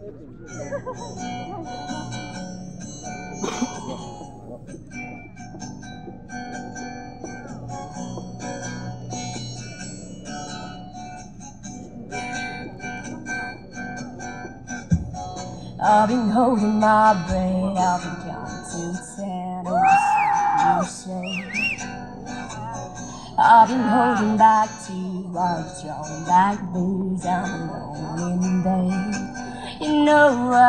I've been holding my breath, I've been counting to 10, you say. I've been holding back tears, I've drawn back blues, I'm alone in bed. You know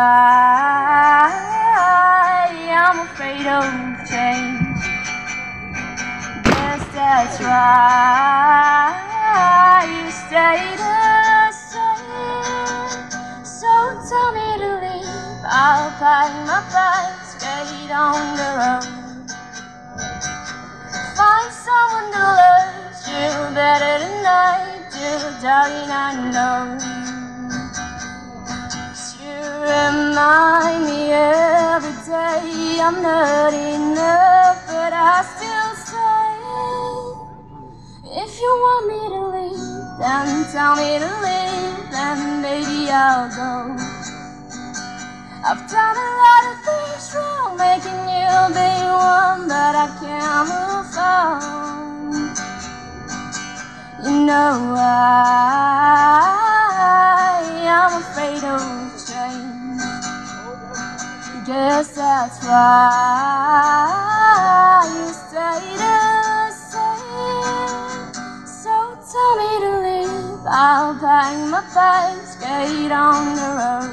I'm afraid of change. Guess that's right, you stay the same. So tell me to leave, I'll pack my bags, straight on the road. Find someone to love you better than I do, darling, I know. You remind me every day I'm not enough, but I still stay. If you want me to leave, then tell me to leave, then maybe I'll go. I've done a lot of things wrong, making you be one, but I can't move on. You know I'm afraid of change. Guess that's why you stay the same. So tell me to leave, I'll pack my bags, straight on the road.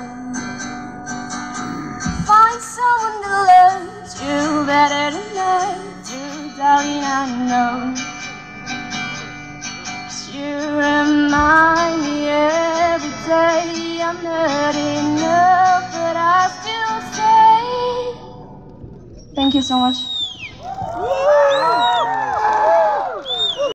Find someone to love you better than I do, darling, I know. You remind me every day I'm not enough, but I still stay. Thank you so much.